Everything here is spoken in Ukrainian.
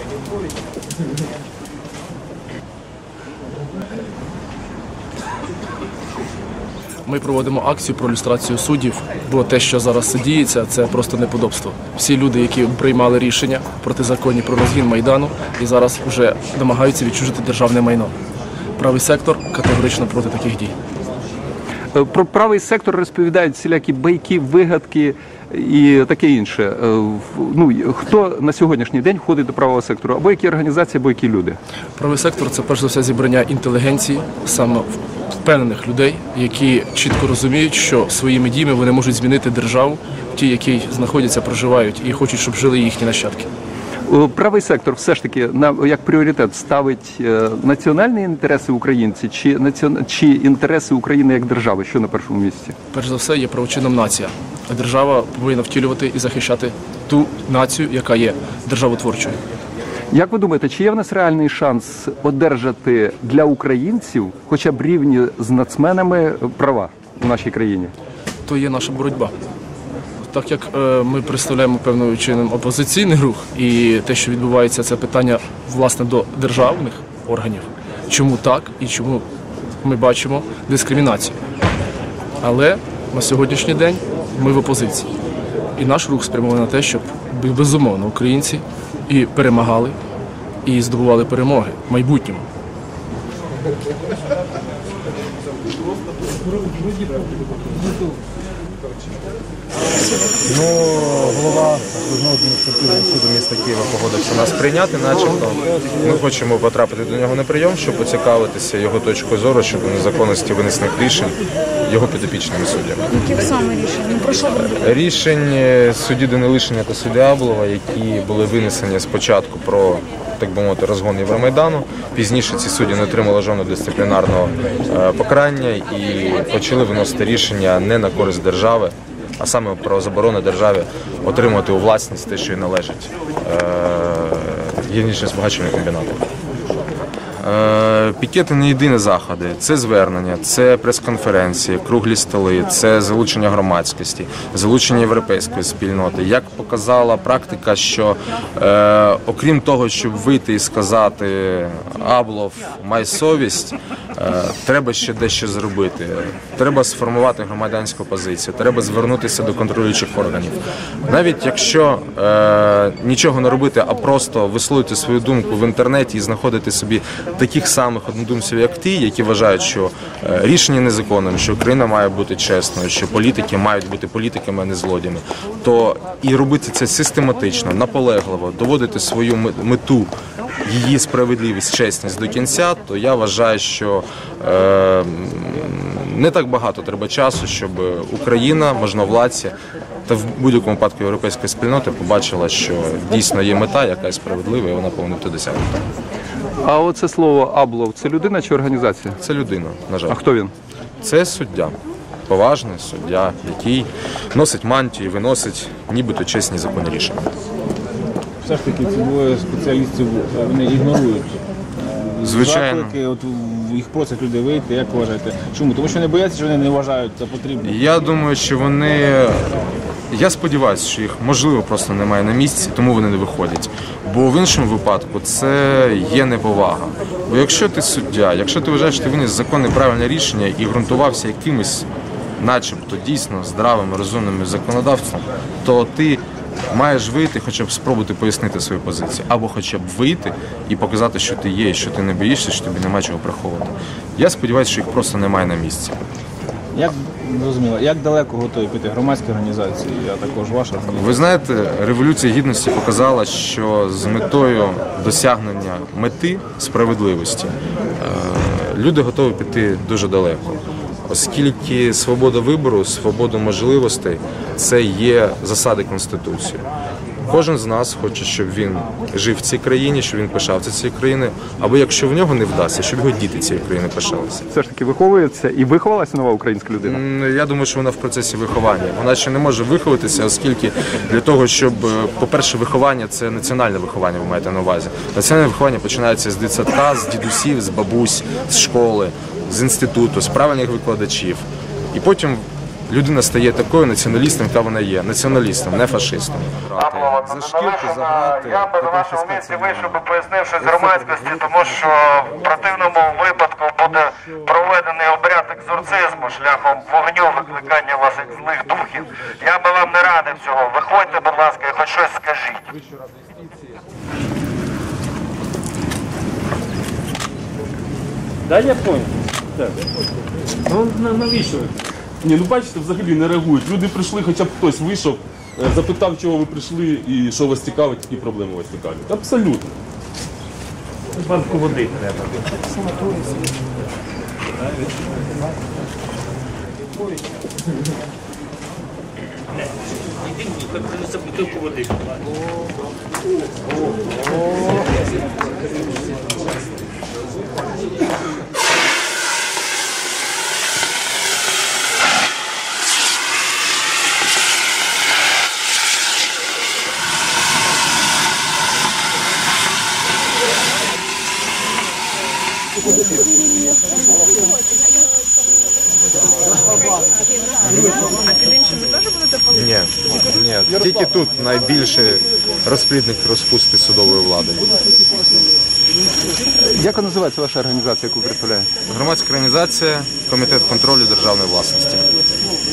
Ми проводимо акцію про люстрацію суддів, бо те, що зараз діється, це просто неподобство. Всі люди, які приймали рішення протизаконні про розгін Майдану, і зараз вже намагаються відчужити державне майно. Правий сектор категорично проти таких дій. Про правий сектор розповідають всілякі байки, вигадки і таке інше. Хто на сьогоднішній день входить до правого сектору? Або які організації, або які люди? Правий сектор – це перш за все зібрання інтелігенції, саме впевнених людей, які чітко розуміють, що своїми діями вони можуть змінити державу, ті, які знаходяться, проживають і хочуть, щоб жили їхні нащадки. Правий сектор все ж таки як пріоритет ставить національні інтереси українців чи інтереси України як держави? Що на першому місці? Перш за все є правочином нація. А держава повинна втілювати і захищати ту націю, яка є державотворчою. Як ви думаєте, чи є в нас реальний шанс одержати для українців хоча б рівні з нацменами права у нашій країні? То є наша боротьба. Так як ми представляємо певним чином опозиційний рух, і те, що відбувається, це питання, власне, до державних органів. Чому так і чому ми бачимо дискримінацію. Але на сьогоднішній день ми в опозиції. І наш рух спрямований на те, щоб, безумовно, українці і перемагали, і здобували перемоги в майбутньому. Голова окружного адміністративного суду міста Києва погодився нас прийняти, начебто. Ми хочемо потрапити до нього на прийом, щоб поцікавитися його точкою зору щодо незаконності винесених рішень його підопічними суддями. Яких саме рішень? Він пройшов Рішень судді Данилишина та судді Аблова, які були винесені спочатку про, так би мовити, розгон Євромайдану. Пізніше ці судді не отримали жодного дисциплінарного покарання і почали виносити рішення не на користь держави, а саме про заборону державі отримувати у власність те, що й належить гірничо-збагачувальним комбінатам. Пікети не єдині заходи, це звернення, це прес-конференції, круглі столи, це залучення громадськості, залучення європейської спільноти. Як показала практика, що окрім того, щоб вийти і сказати «Аблов, май совість», треба ще дещо зробити. Треба сформувати громадянську позицію, треба звернутися до контролюючих органів. Навіть якщо нічого не робити, а просто висловити свою думку в інтернеті і знаходити собі таких самих однодумців, як ти, які вважають, що рішення незаконним, що Україна має бути чесною, що політики мають бути політиками, а не злодіями, то і робити це систематично, наполегливо, доводити свою мету, її справедливість, чесність до кінця, то я вважаю, що не так багато треба часу, щоб Україна, можновладці та в будь-якому випадку європейська спільнота побачила, що дійсно є мета, яка є справедлива, і вона повинна бути досягнута. А оце слово «Аблов» – це людина чи організація? Це людина, на жаль. А хто він? Це суддя. Поважний суддя, який носить мантію, виносить нібито чесні законні рішення. Все ж таки ці двоє спеціалістів, вони ігнорують. Звичайно. Заклики, от їх просять люди вийти, як вважаєте? Чому? Тому що вони бояться, що вони не вважають це потрібним. Я думаю, що вони... Я сподіваюся, що їх, можливо, просто немає на місці, тому вони не виходять. Бо в іншому випадку це є неповага. Бо якщо ти суддя, якщо ти вважаєш, що ти виніс законне правильне рішення і ґрунтувався якимось, начебто, дійсно здравим, розумним законодавством, то ти маєш вийти, хоча б спробувати пояснити свою позицію. Або хоча б вийти і показати, що ти є, і що ти не боїшся, що тобі немає чого приховувати. Я сподіваюся, що їх просто немає на місці. Як далеко готові піти громадські організації, а також ваша організація? Ви знаєте, Революція Гідності показала, що з метою досягнення мети справедливості люди готові піти дуже далеко. Оскільки свобода вибору, свобода можливостей – це є засади Конституції. Кожен з нас хоче, щоб він жив в цій країні, щоб він пишався цією країною, або якщо в нього не вдасться, щоб його діти цієї країни пишалися. Все ж таки виховується і виховалася нова українська людина? Я думаю, що вона в процесі виховання. Вона ще не може виховатися, оскільки для того, щоб, по-перше, виховання – це національне виховання, ви маєте на увазі. Національне виховання починається з дитсадка, з дідусів, з бабусь, з школи, з інституту, з правильних викладачів. І потім людина стає такою націоналістом, яка вона є. Націоналістом, не фашистом. За шкірку заграти. Я би на вашому місці вийшов би пояснив щось громадськості, тому що в противному випадку буде проведений обряд екзорцизму шляхом вогню викликання ваших злих духів. Я би вам не радив цього. Виходьте, будь ласка, і хоч щось скажіть. Да, я понял. Так. Ну навіщо? Ні, ну бачите, взагалі не реагують. Люди прийшли, хоча б хтось вийшов, запитав, чого ви прийшли і що вас цікавить, які проблеми вас цікавлять. Абсолютно. Банку води треба. Принесе бутилку води. Ні, ні, тільки тут найбільший розплідник розпусти судової влади. Як називається ваша організація, яку ви представляєте? Громадська організація, Комітет контролю державної власності.